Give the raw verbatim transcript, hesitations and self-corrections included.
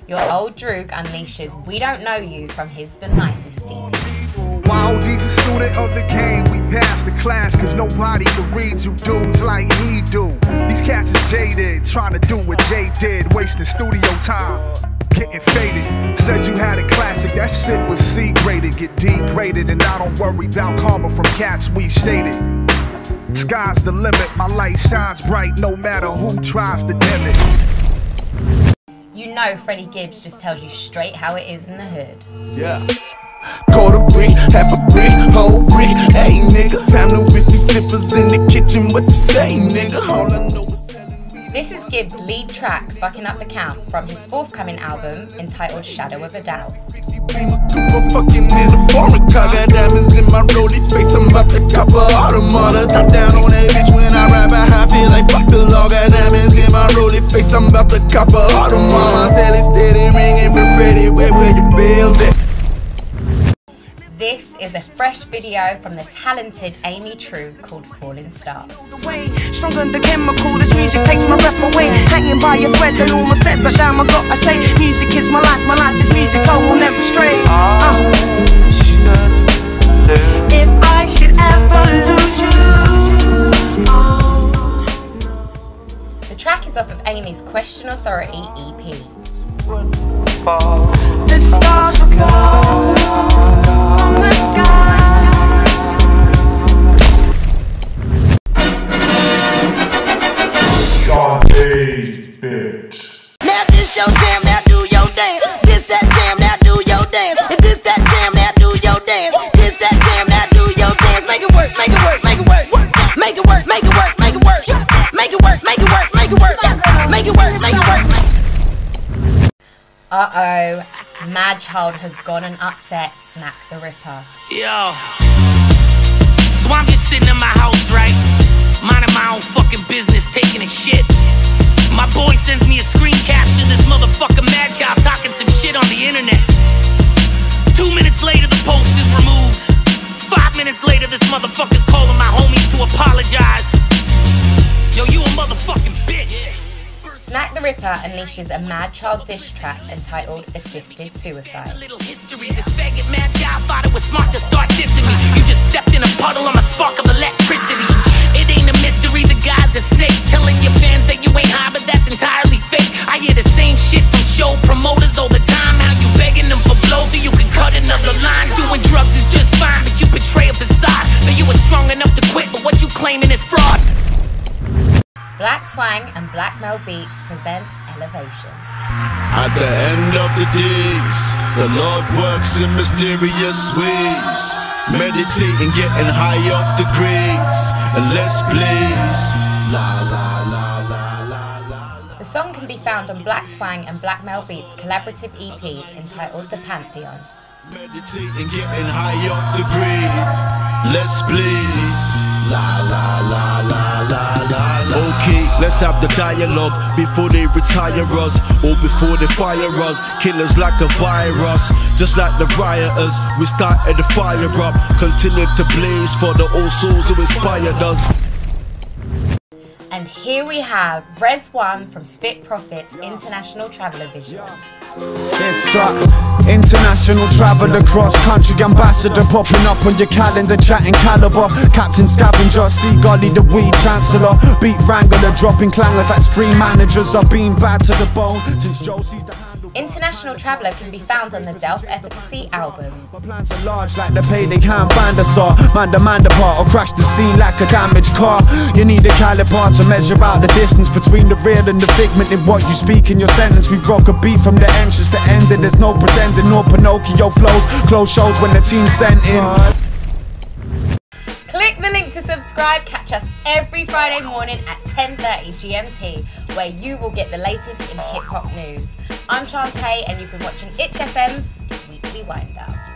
Your Old Droog unleashes We Don't Know You from his The Nicest E P. While D's a student of the game, we pass the class cause nobody can read you dudes like he do. These cats is jaded, trying to do what Jay did, wasting studio time, getting faded. Said you had a classic, that shit was C graded, get degraded, and I don't worry about karma from cats we shaded. Sky's the limit, my light shines bright no matter who tries to dim it. You know Freddie Gibbs just tells you straight how it is in the hood. Yeah. Quarter brick, half a brick, whole brick. Hey nigga, time to whip these zippers in the kitchen. What you say, nigga? All I know is selling weed. This is Gibbs' lead track, Fucking Up the Count, from his forthcoming album entitled Shadow of a Doubt. Beamer Cooper fucking in a foreign car. Got diamonds in my rollie face. I'm about to cop a automata. Top down on that bitch when I ride by. I feel like fuck the law. Got diamonds in my rollie face. I'm about to cop a automata. Sell it steady ringing for Freddie. Where where your bills at? This is a fresh video from the talented Amy True called Falling Stars. Stronger than the chemical, this music takes my breath away. Hanging by a thread and almost dead, but damn I gotta say, music is my life, my life is music, I will never stray. Uh. If I should ever lose you, oh. The track is off of Amy's Question Authority E P. The stars will fall from the sky. Shantae bitch. Now this your jam, now do your dance. This that jam, now do your dance. If this that jam, now do your dance. This that jam, now do your dance. Make it work, make it work, make it work. Make it work, make it work, make it work. Make it work, make it work, make it work. Make it work, make it work. Uh-oh, Mad Child has gone and upset Smack the Ripper. Yo. So I'm just sitting in my house, right? Minding my own fucking business, taking a shit. My boy sends me a screen capture, this motherfucker Mad Child talking some shit on the internet. Two minutes later, the post is removed. Five minutes later, this motherfucker's calling my homies to apologize. Yo, you a motherfucking bitch. Smack the Ripper unleashes a Mad Child diss track entitled Assisted Suicide. Little history, this faggot Mad Child thought it was smart to start dissing me. You just stepped in a puddle, I'm a spark of electricity. It ain't a mystery, the guy's a snake. Telling your fans that you ain't high, but that's entirely fake. I hear the same shit from show promoters all the time. How you begging them for blows so you can cut another line. Doing drugs is just fine, but you betray a facade. That you were strong enough to quit, but what you claiming is fraud. Black Twang and Black Mel Beats present Elevation. At the end of the days, the Lord works in mysterious ways. Meditating, getting high off the grades, and let's blaze. La la la la la la. The song can be found on Black Twang and Black Mel Beats' collaborative E P entitled The Pantheon. Meditating, getting high off the grade, let's blaze. La la la la la la la. Okay, let's have the dialogue before they retire us, or before they fire us. Killers like a virus, just like the rioters. We started the fire up, continue to blaze for the old souls who inspired us. And here we have Res One from Spit Profits International Traveller Visuals. It's struck. International traveller, cross country ambassador, popping up on your calendar, chatting caliber. Captain Scavenger, see Golly the weed chancellor, beat wrangler, dropping clangers like screen managers. I've been bad to the bone since Josie's the handle. International Traveller can be found on the Delph Efficacy album. My plans are large like the payday hand finder saw. Man demand apart or crash the scene like a damaged car. You need a caliper to measure out the distance between the real and the figment in what you speak in your sentence. We broke a beat from the entrance to end it. There's no pretending, no Pinocchio flows. Close shows when the team's sent in. Click the link to subscribe. Catch us every Friday morning at ten thirty G M T, where you will get the latest in hip hop news. I'm Shantae, and you've been watching Itch F M's Weekly Wind Up.